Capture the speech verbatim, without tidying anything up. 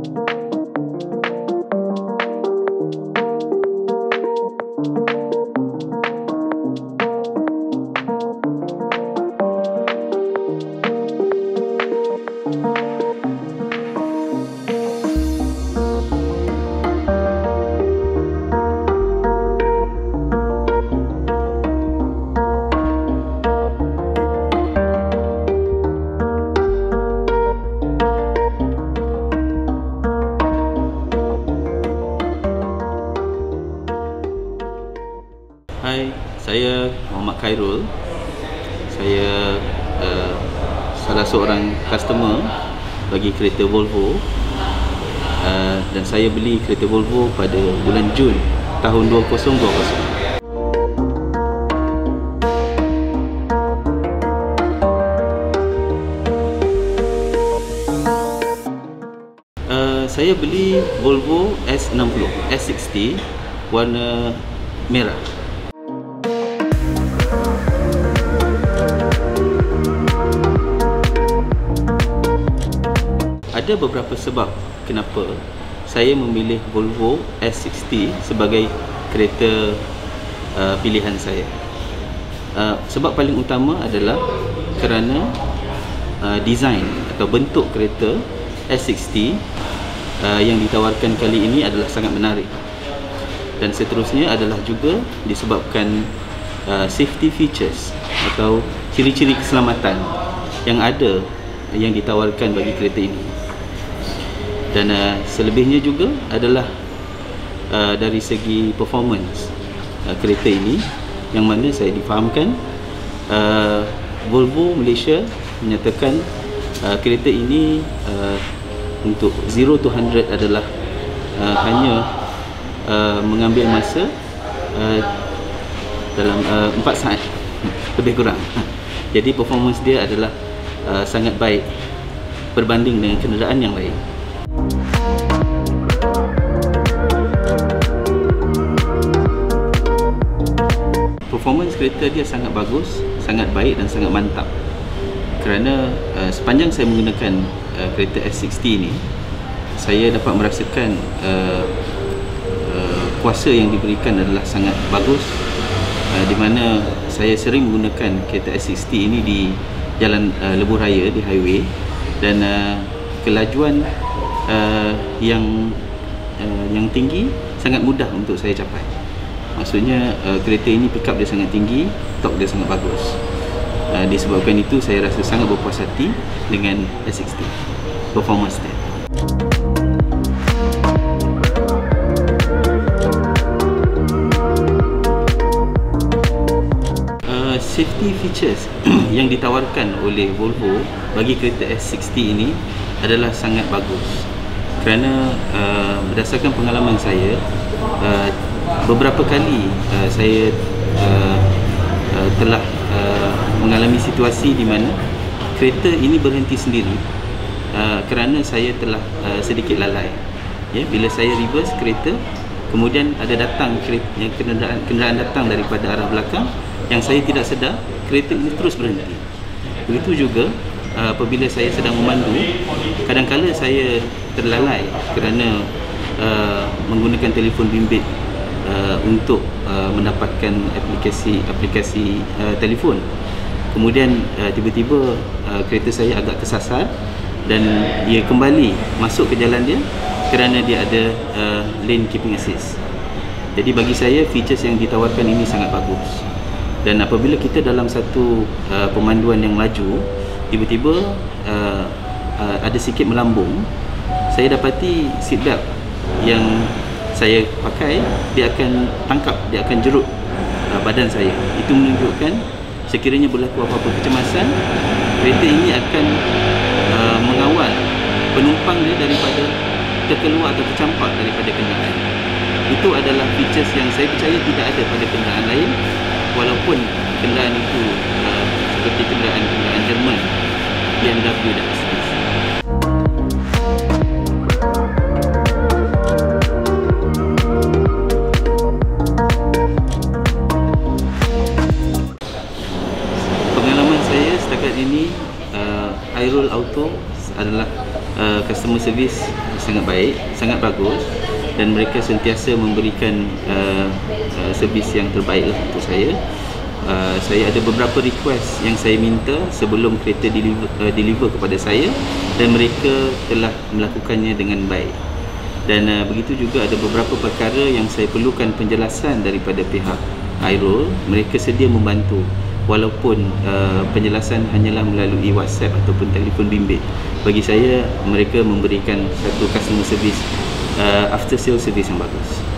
Hai, saya Muhammad Khairul. Saya uh, salah seorang customer bagi kereta Volvo, uh, dan saya beli kereta Volvo pada bulan Jun tahun dua ribu dua puluh. Uh, saya beli Volvo S enam puluh, S enam puluh warna merah. Ada beberapa sebab kenapa saya memilih Volvo S enam puluh sebagai kereta uh, pilihan saya. Uh, sebab paling utama adalah kerana uh, design atau bentuk kereta S enam puluh uh, yang ditawarkan kali ini adalah sangat menarik. Dan seterusnya adalah juga disebabkan uh, safety features atau ciri-ciri keselamatan yang ada yang ditawarkan bagi kereta ini. Dan uh, selebihnya juga adalah uh, dari segi performance uh, kereta ini, yang mana saya difahamkan uh, Volvo Malaysia menyatakan uh, kereta ini uh, untuk zero to hundred adalah uh, hanya uh, mengambil masa uh, dalam uh, empat saat lebih kurang. Jadi performance dia adalah uh, sangat baik berbanding dengan kenderaan yang lain. Performance kereta dia sangat bagus, sangat baik dan sangat mantap. Kerana uh, sepanjang saya menggunakan uh, kereta S enam puluh ini, saya dapat merasakan uh, uh, kuasa yang diberikan adalah sangat bagus, uh, di mana saya sering menggunakan kereta S enam puluh ini di jalan uh, lebuh raya, di highway, dan uh, kelajuan uh, yang uh, yang tinggi sangat mudah untuk saya capai. Maksudnya uh, kereta ini pick up dia sangat tinggi, torque dia sangat bagus. Uh, disebabkan itu saya rasa sangat berpuas hati dengan S enam puluh performance dia. Uh, safety features yang ditawarkan oleh Volvo bagi kereta S enam puluh ini adalah sangat bagus. Kerana uh, berdasarkan pengalaman saya, uh, beberapa kali uh, saya uh, uh, telah uh, mengalami situasi di mana kereta ini berhenti sendiri uh, kerana saya telah uh, sedikit lalai. Ya, bila saya reverse kereta, kemudian ada datang kereta, kenderaan, kenderaan datang daripada arah belakang yang saya tidak sedar, kereta ini terus berhenti. Begitu juga uh, apabila saya sedang memandu, kadang-kala saya terlalai kerana uh, menggunakan telefon bimbit Uh, untuk uh, mendapatkan aplikasi-aplikasi uh, telefon. Kemudian uh, tiba-tiba uh, kereta saya agak tersasar dan dia kembali masuk ke jalan dia kerana dia ada uh, lane keeping assist. Jadi bagi saya features yang ditawarkan ini sangat bagus. Dan apabila kita dalam satu uh, pemanduan yang laju, tiba-tiba uh, uh, ada sikit melambung, saya dapati seatbelt yang saya pakai, dia akan tangkap, dia akan jerut uh, badan saya. Itu menunjukkan sekiranya berlaku apa-apa kecemasan, kereta ini akan uh, mengawal penumpang dia daripada terkeluar atau tercampak daripada kenderaan. Itu adalah features yang saya percaya tidak ada pada kenderaan lain, walaupun kenderaan itu uh, seperti kenderaan-kenderaan Jerman, B M W dan Mercedes. Ini uh, Khairul Auto adalah uh, customer customer service sangat baik, sangat bagus, dan mereka sentiasa memberikan uh, uh, servis yang terbaik lah untuk saya. Uh, saya ada beberapa request yang saya minta sebelum kereta deliver, uh, deliver kepada saya, dan mereka telah melakukannya dengan baik. Dan uh, begitu juga ada beberapa perkara yang saya perlukan penjelasan daripada pihak Airol, mereka sedia membantu, walaupun uh, penjelasan hanyalah melalui WhatsApp ataupun telefon bimbit. Bagi saya, mereka memberikan satu customer service, uh, after sale service yang bagus.